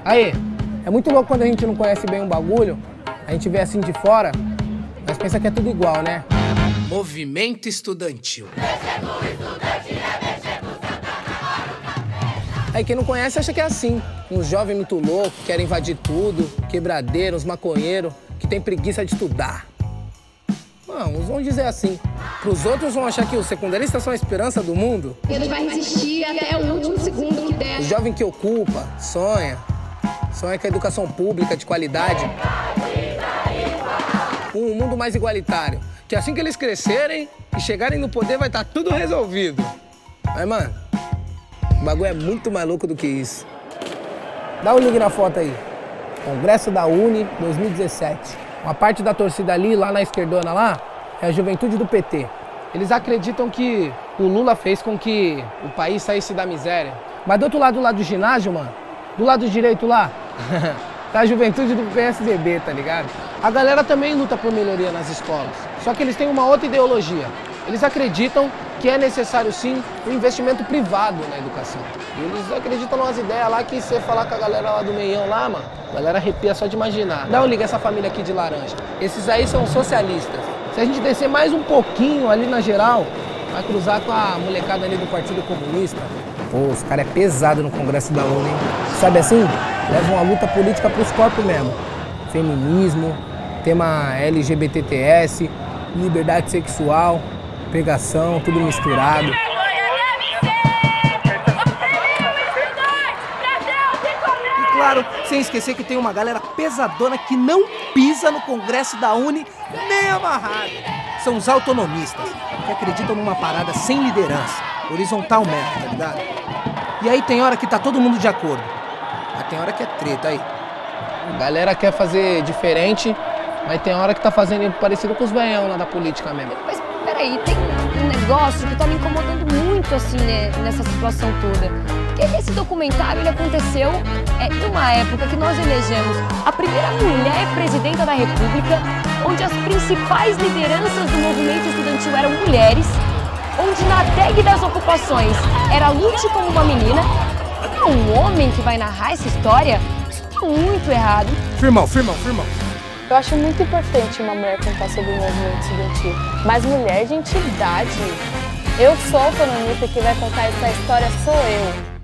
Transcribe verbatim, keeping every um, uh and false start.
Aí, é muito louco quando a gente não conhece bem um bagulho, a gente vê assim de fora, mas pensa que é tudo igual, né? Movimento estudantil. Aí quem não conhece acha que é assim. Uns jovens muito loucos, que querem invadir tudo, quebradeiros, maconheiros, que tem preguiça de estudar. Não, uns vão dizer assim. Pros outros vão achar que os secundaristas são a esperança do mundo. Ele vai resistir até o último segundo que der. O jovem que ocupa, sonha, sonha com a educação pública de qualidade. Um mundo mais igualitário. Que assim que eles crescerem e chegarem no poder vai estar tudo resolvido. Mas, mano, o bagulho é muito mais louco do que isso. Dá um link na foto aí. Congresso da Uni dois mil e dezessete. Uma parte da torcida ali, lá na esquerdona lá, é a juventude do P T. Eles acreditam que o Lula fez com que o país saísse da miséria. Mas do outro lado, do lado do ginásio, mano, do lado direito lá, tá a juventude do P S D B, tá ligado? A galera também luta por melhoria nas escolas. Só que eles têm uma outra ideologia. Eles acreditam que é necessário, sim, um investimento privado na educação. E eles acreditam nas ideias lá que você falar com a galera lá do meião lá, mano, a galera arrepia só de imaginar. Dá um liga essa família aqui de laranja. Esses aí são socialistas. Se a gente descer mais um pouquinho ali na geral, vai cruzar com a molecada ali do Partido Comunista. Pô, os caras é pesado no Congresso da Uni, hein? Sabe assim? Levam a luta política pros corpos mesmo. Feminismo, tema L G B T T S, liberdade sexual, pegação, tudo misturado. E claro, sem esquecer que tem uma galera pesadona que não pisa no Congresso da Uni nem amarrado. São os autonomistas, que acreditam numa parada sem liderança, horizontal mesmo, tá ligado? E aí tem hora que tá todo mundo de acordo, mas tem hora que é treta aí. A galera quer fazer diferente, mas tem hora que tá fazendo parecido com os velhão lá da política mesmo. Mas peraí, tem um negócio que tá me incomodando muito assim, né, nessa situação toda. Que esse documentário ele aconteceu é, em uma época que nós elegemos a primeira mulher presidenta da República, onde as principais lideranças do movimento estudantil eram mulheres, onde na tag das ocupações era lute como uma menina. É um homem que vai narrar essa história? Isso tá muito errado. Firmão, firmão, firmão. Eu acho muito importante uma mulher contar sobre o movimento estudantil, mas mulher de entidade. Eu sou autonomista, que vai contar essa história sou eu.